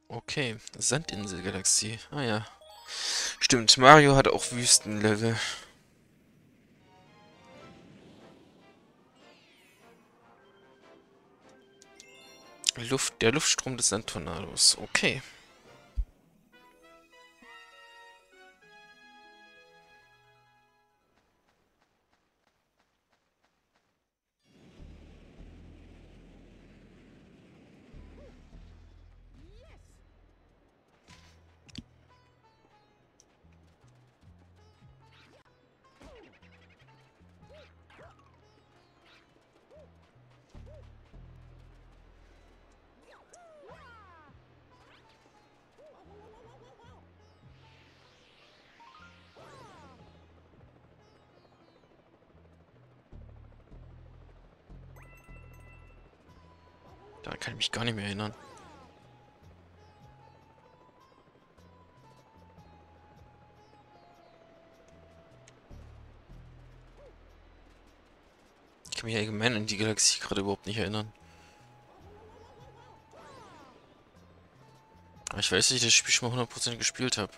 Okay, Sandinselgalaxie. Ah ja. Stimmt, Mario hat auch Wüstenlevel. Der Luftstrom des Sandtornados. Okay. Da kann ich mich gar nicht mehr erinnern. Ich kann mich allgemein an die Galaxie gerade überhaupt nicht erinnern. Aber ich weiß, dass ich das Spiel schon mal 100% gespielt habe.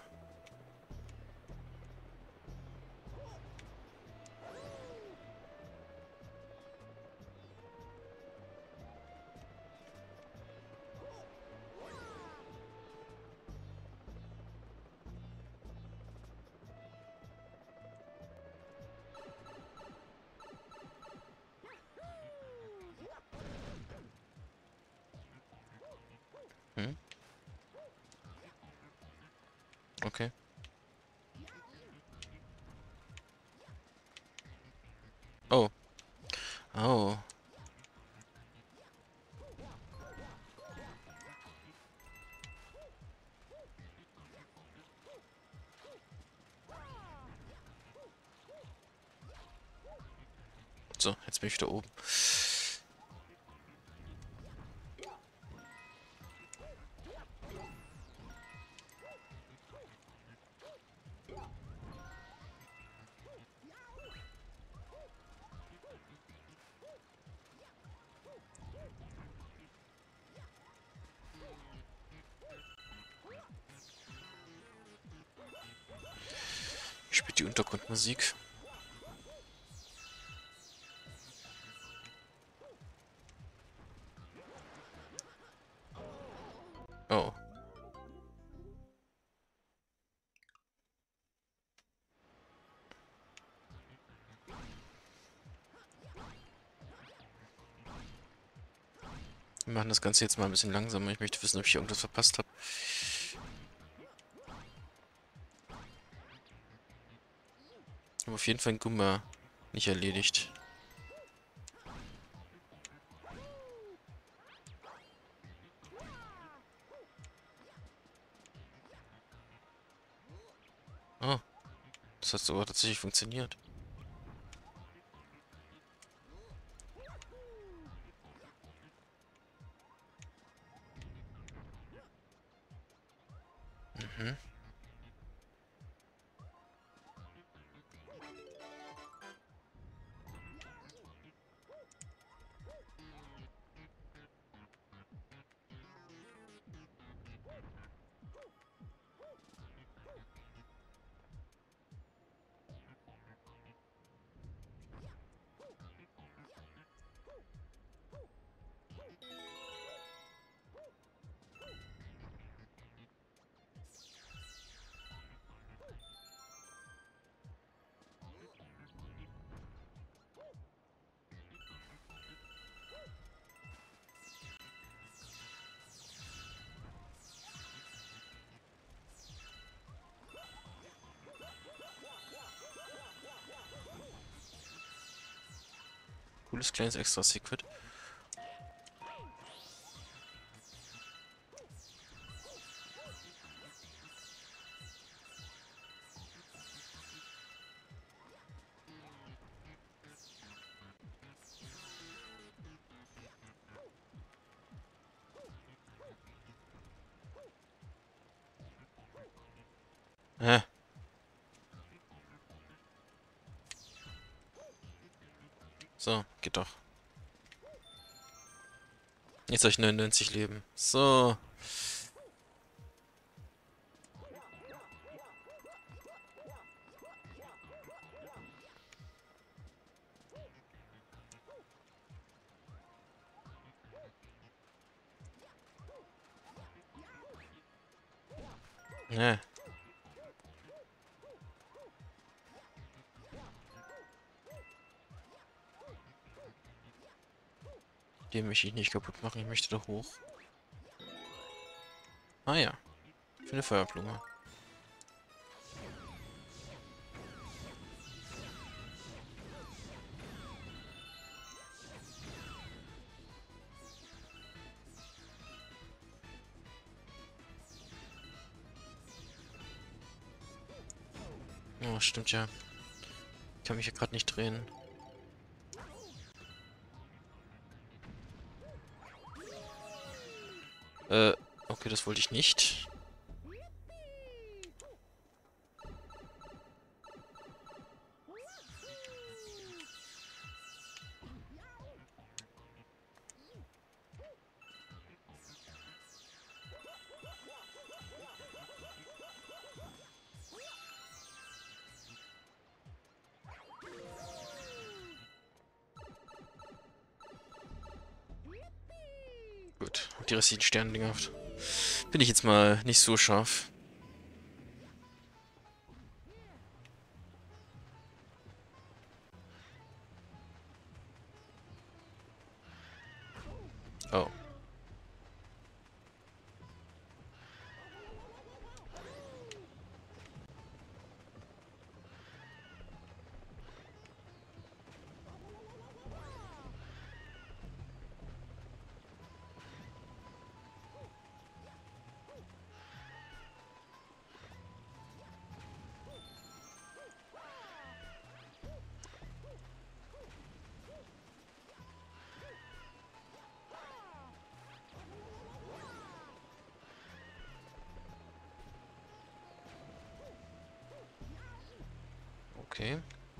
Hm? Okay. Oh. Oh. So, jetzt bin ich wieder oben. Spielt die Untergrundmusik. Oh. Wir machen das Ganze jetzt mal ein bisschen langsamer. Ich möchte wissen, ob ich irgendwas verpasst habe. Ich habe auf jeden Fall einen Gumba nicht erledigt. Oh, das hat sogar tatsächlich funktioniert. Mhm. Cooles kleines Extra-Secret. Hä? So, geht doch. Jetzt habe ich 99 Leben. So. Ne. Den möchte ich nicht kaputt machen. Ich möchte da hoch. Ah ja. Für eine Feuerblume. Oh, stimmt ja. Ich kann mich hier gerade nicht drehen. Okay, das wollte ich nicht. Gut, die restlichen Sterndinger bin ich jetzt mal nicht so scharf. Oh. Okay.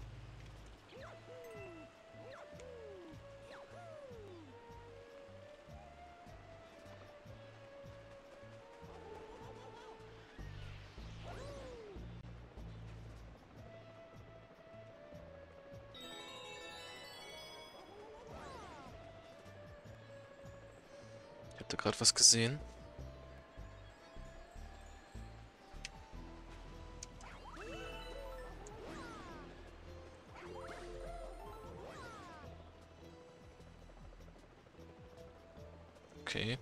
Ich habe da gerade was gesehen. Okay.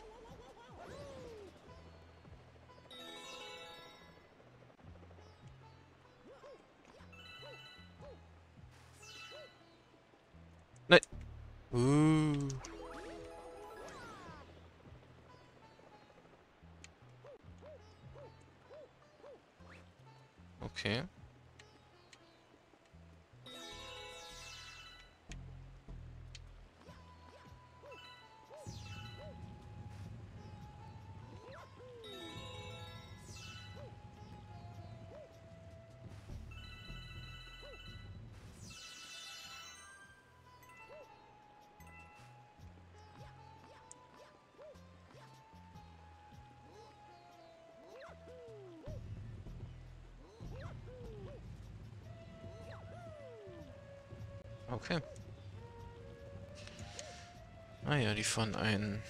Nein. Okay. Okay. Ah ja, die fahren ein.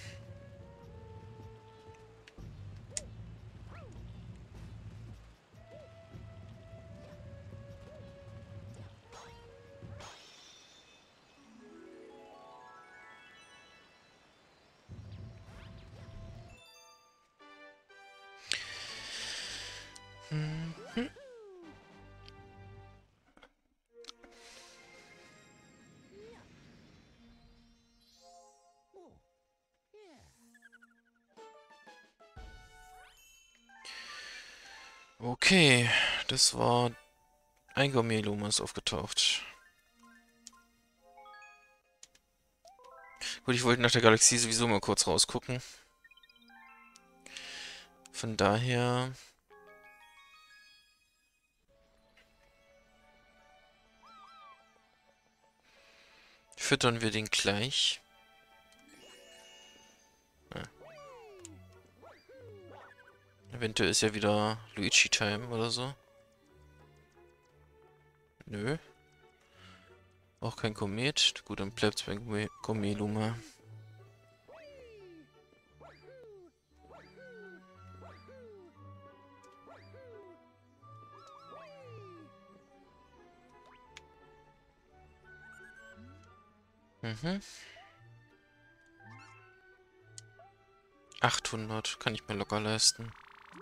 Mhm. Okay, das war ein Gourmet-Luma ist aufgetaucht. Gut, ich wollte nach der Galaxie sowieso mal kurz rausgucken. Von daher füttern wir den gleich. Ja. Eventuell ist ja wieder Luigi-Time oder so. Nö. Auch kein Komet. Gut, dann bleibt's beim Gourmet-Luma. Mhm. 800 kann ich mir locker leisten.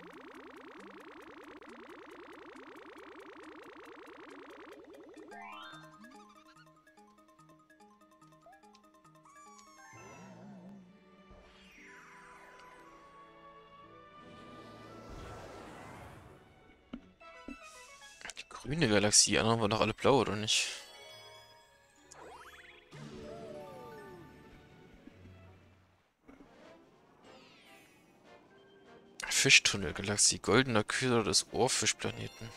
Die grüne Galaxie, die anderen waren doch alle blau, oder nicht? Fischtunnelgalaxie, goldener Köder des Ohrfischplaneten.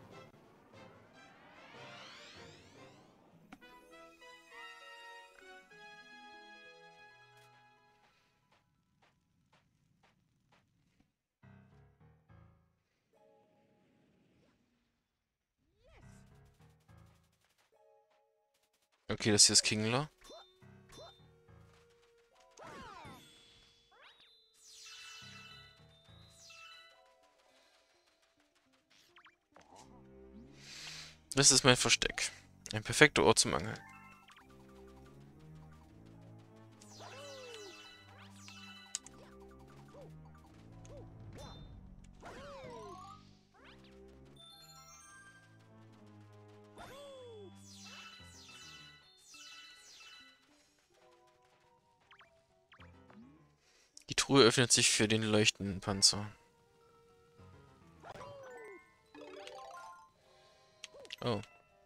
Okay, das hier ist Kingler. Das ist mein Versteck. Ein perfekter Ort zum Angeln. Die Truhe öffnet sich für den leuchtenden Panzer. Oh.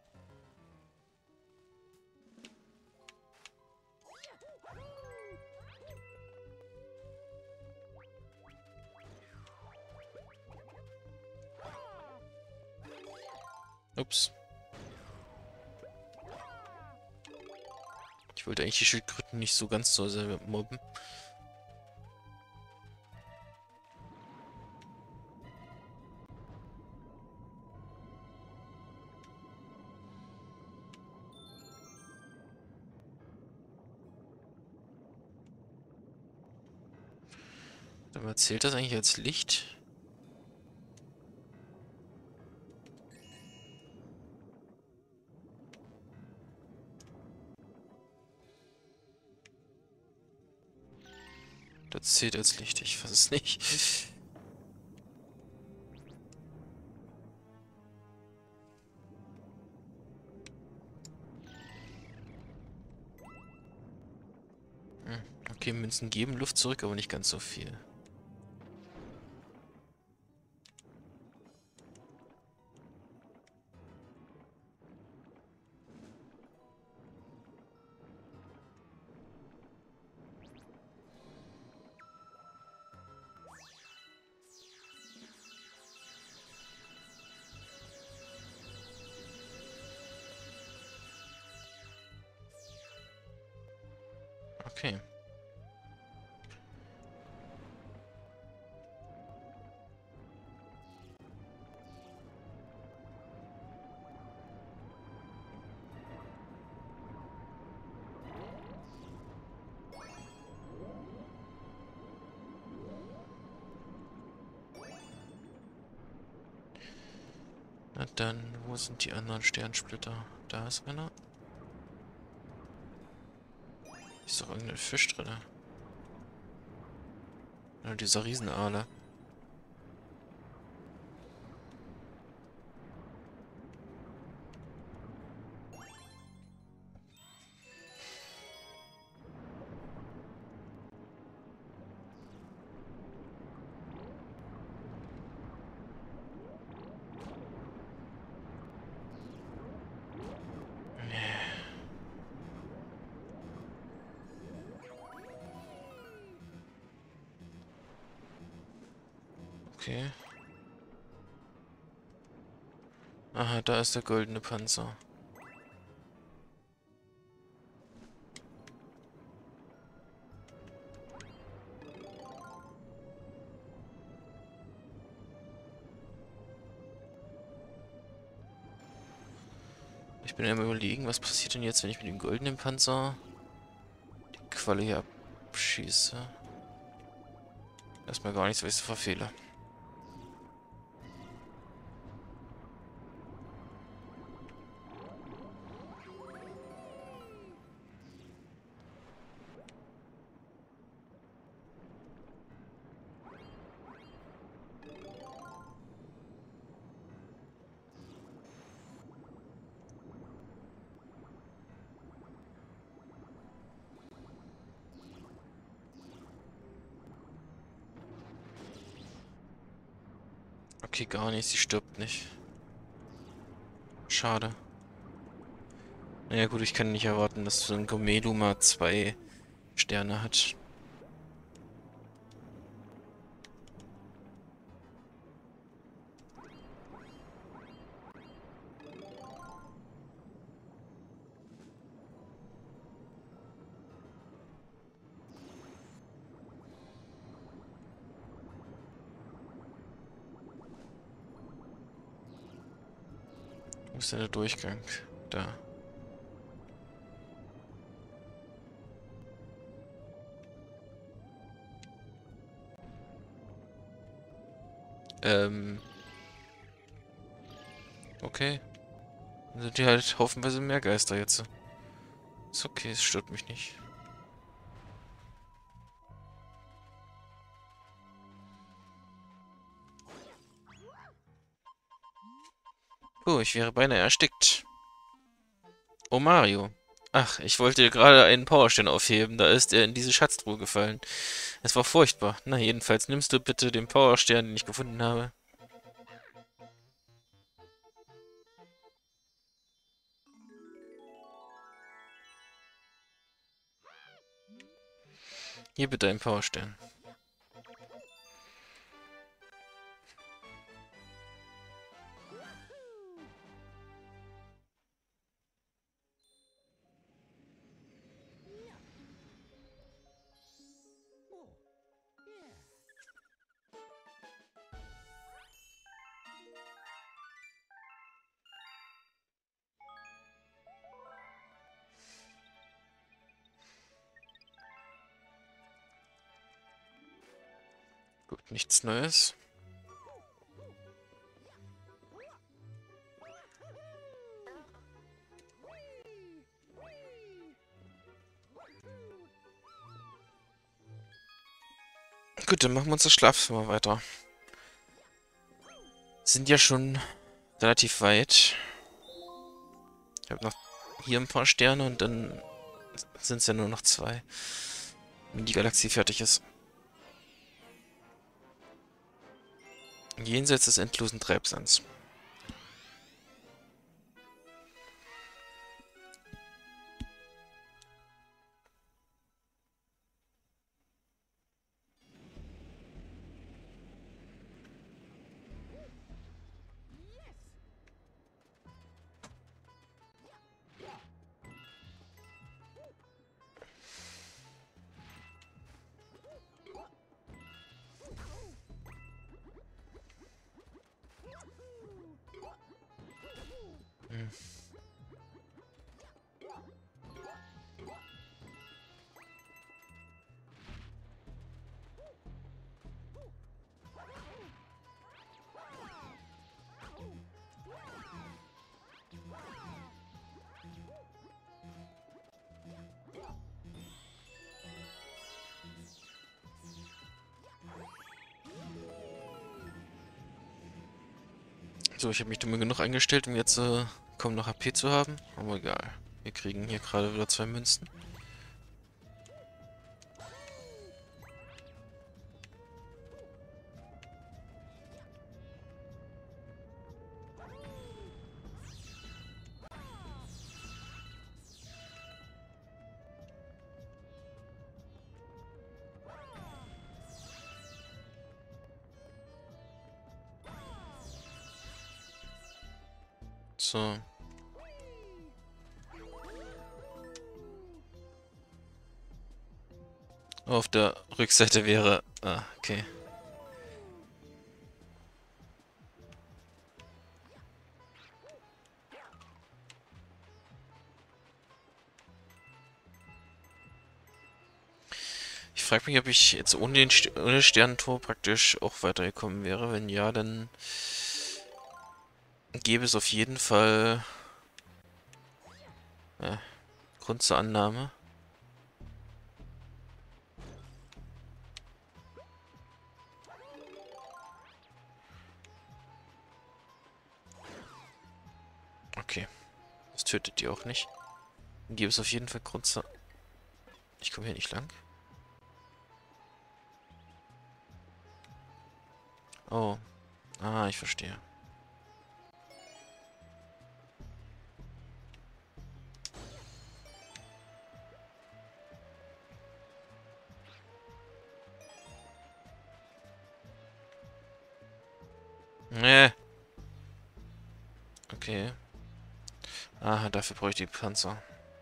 Ups. Ich wollte eigentlich die Schildkröten nicht so ganz so sehr mobben. Aber zählt das eigentlich als Licht? Das zählt als Licht, ich weiß es nicht. Okay, Münzen geben Luft zurück, aber nicht ganz so viel. Okay. Na dann, wo sind die anderen Sternsplitter? Da ist einer. Ist doch irgendein Fisch drin. Oder dieser Riesenaale. Okay. Aha, da ist der goldene Panzer. Ich bin am Überlegen, was passiert denn jetzt, wenn ich mit dem goldenen Panzer die Qualle hier abschieße. Erstmal gar nichts, was ich so verfehle. Okay, gar nicht. Sie stirbt nicht. Schade. Naja gut, ich kann nicht erwarten, dass so ein Gomelu mal 2 Sterne hat. Wo ist denn der Durchgang? Da. Okay. Dann sind die halt haufenweise mehr Geister jetzt. Ist okay, es stört mich nicht. Oh, ich wäre beinahe erstickt. Oh, Mario. Ach, ich wollte gerade einen Powerstern aufheben, da ist er in diese Schatztruhe gefallen. Es war furchtbar. Na, jedenfalls nimmst du bitte den Powerstern, den ich gefunden habe. Hier bitte ein Powerstern. Gut, nichts Neues. Gut, dann machen wir uns das Schlafzimmer weiter. Sind ja schon relativ weit. Ich habe noch hier ein paar Sterne und dann sind es ja nur noch 2, wenn die Galaxie fertig ist. Jenseits des endlosen Treibsands. Hm. So, ich habe mich dumm genug eingestellt, um jetzt kaum noch HP zu haben. Aber egal. Wir kriegen hier gerade wieder 2 Münzen. So. Auf der Rückseite wäre... Ah, okay. Ich frage mich, ob ich jetzt ohne Sternentor praktisch auch weitergekommen wäre. Wenn ja, dann gäbe es auf jeden Fall Grund zur Annahme. Okay, das tötet die auch nicht. Dann gäbe es auf jeden Fall Grund zur... Ich komme hier nicht lang. Oh, Ah, ich verstehe. Nee. Okay. Ah, dafür brauche ich die Panzer.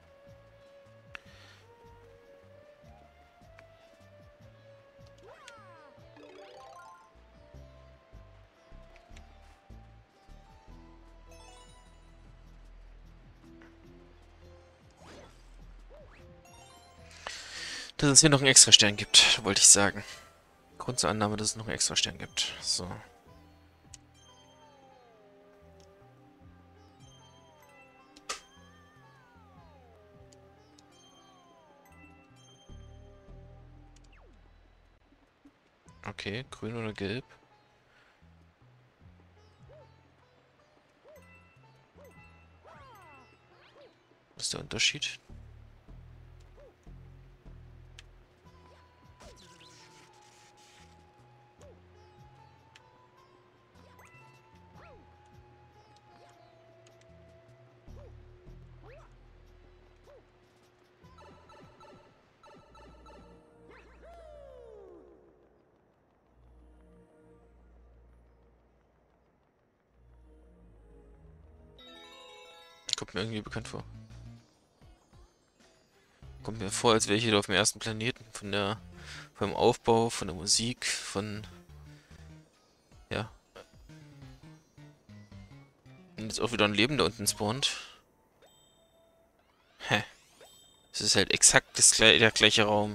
Dass es hier noch einen Extra-Stern gibt, wollte ich sagen. Grund zur Annahme, dass es noch einen Extra-Stern gibt. So. Okay, grün oder gelb? Was ist der Unterschied? Kommt mir irgendwie bekannt vor. Kommt mir vor, als wäre ich hier auf dem ersten Planeten. Vom Aufbau, von der Musik, ja. Und jetzt auch wieder ein Leben da unten spawnt. Hä? Es ist halt exakt der gleiche Raum.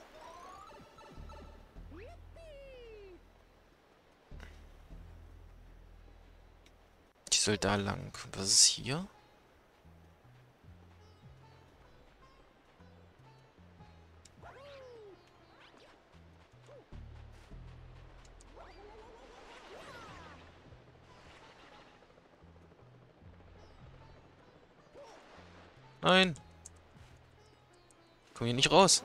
Die soll da lang. Und was ist hier? Nein! Komm hier nicht raus.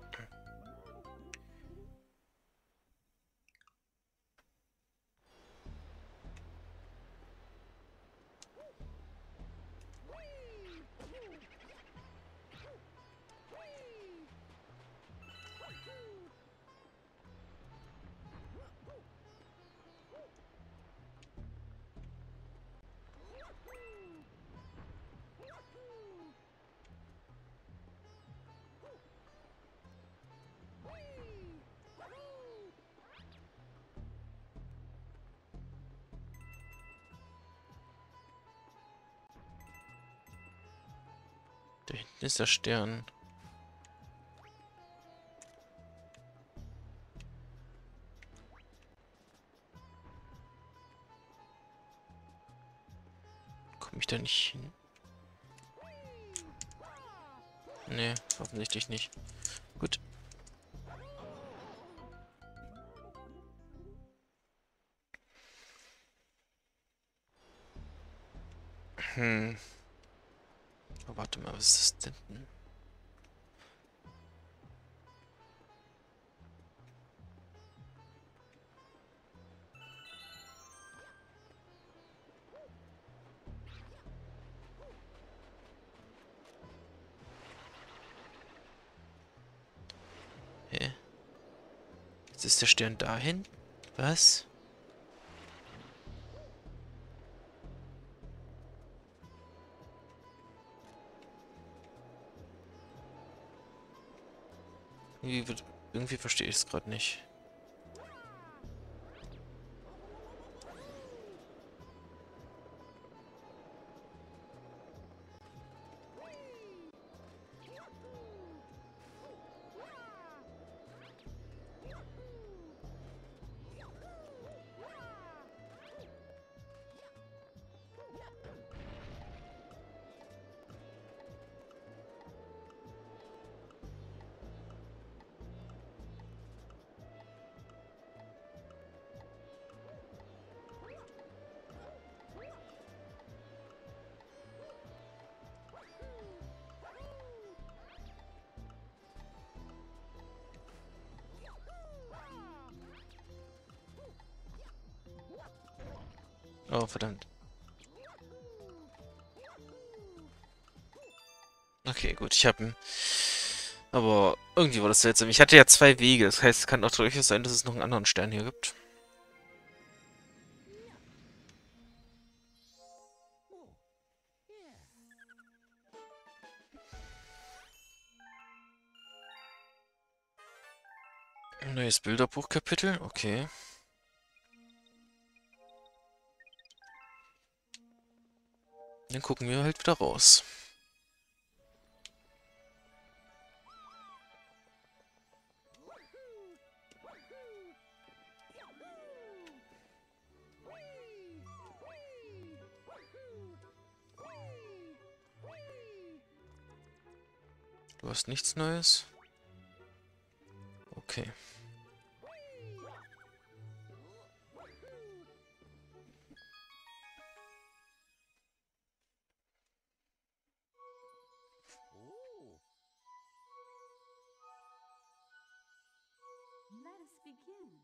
Da hinten ist der Stern. Komme ich da nicht hin? Nee, offensichtlich nicht. Gut. Hm. Oh, warte mal, was ist das denn? Hä? Jetzt ist der Stern dahin? Was? Irgendwie verstehe ich es gerade nicht. Oh, verdammt. Okay, gut, ich hab ihn. Aber irgendwie war das seltsam. Ich hatte ja zwei Wege, das heißt, es kann auch durchaus sein, dass es noch einen anderen Stern hier gibt. Ein neues Bilderbuchkapitel, okay. Dann gucken wir halt wieder raus. Du hast nichts Neues? Okay. Let us begin.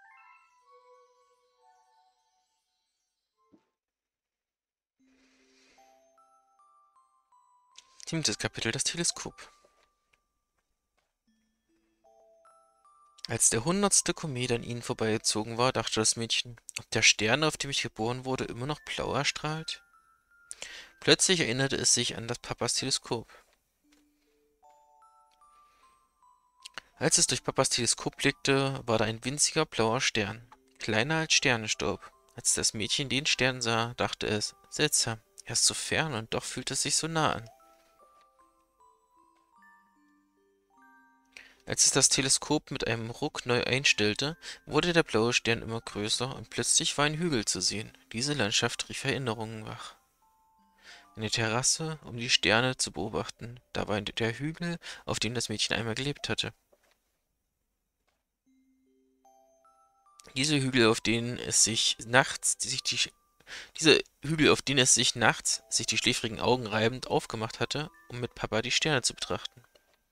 7. Kapitel, das Teleskop. Als der 100. Komet an ihnen vorbeigezogen war, dachte das Mädchen, ob der Stern, auf dem ich geboren wurde, immer noch blau erstrahlt? Plötzlich erinnerte es sich an das Papas Teleskop. Als es durch Papas Teleskop blickte, war da ein winziger blauer Stern, kleiner als Sternenstaub. Als das Mädchen den Stern sah, dachte es, seltsam, er ist so fern und doch fühlt es sich so nah an. Als es das Teleskop mit einem Ruck neu einstellte, wurde der blaue Stern immer größer und plötzlich war ein Hügel zu sehen. Diese Landschaft rief Erinnerungen wach. Eine Terrasse, um die Sterne zu beobachten. Da war der Hügel, auf dem das Mädchen einmal gelebt hatte. Diese Hügel, auf denen es sich nachts sich die Diese Hügel, auf denen es sich nachts sich die schläfrigen Augen reibend aufgemacht hatte, um mit Papa die Sterne zu betrachten.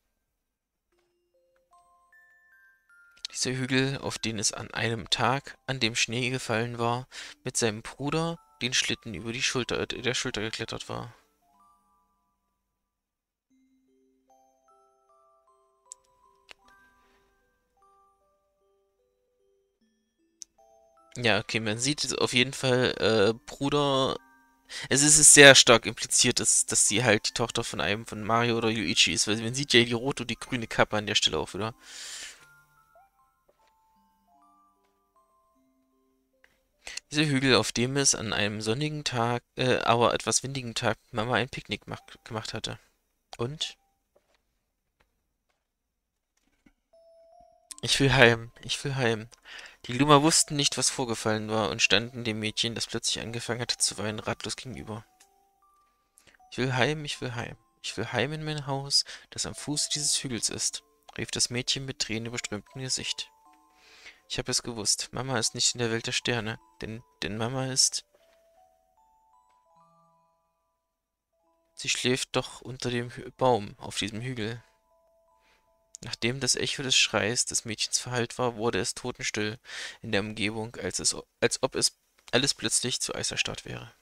Diese Hügel, auf denen es an einem Tag, an dem Schnee gefallen war, mit seinem Bruder den Schlitten über die der Schulter geklettert war. Ja, okay, man sieht jetzt auf jeden Fall, Bruder. Es ist sehr stark impliziert, dass sie halt die Tochter von einem von Mario oder Luigi ist, weil man sieht ja die rote und die grüne Kappe an der Stelle auch wieder. Diese Hügel, auf dem es an einem sonnigen Tag, aber etwas windigen Tag Mama ein Picknick gemacht hatte. Und? Ich will heim, ich will heim. Die Luma wussten nicht, was vorgefallen war und standen dem Mädchen, das plötzlich angefangen hatte zu weinen, ratlos gegenüber. Ich will heim, ich will heim. Ich will heim in mein Haus, das am Fuße dieses Hügels ist, rief das Mädchen mit tränenüberströmtem Gesicht. Ich habe es gewusst. Mama ist nicht in der Welt der Sterne, denn Mama ist... Sie schläft doch unter dem Baum auf diesem Hügel. Nachdem das Echo des Schreis des Mädchens verhallt war, wurde es totenstill in der Umgebung, als ob es alles plötzlich zu Eis erstarrt wäre.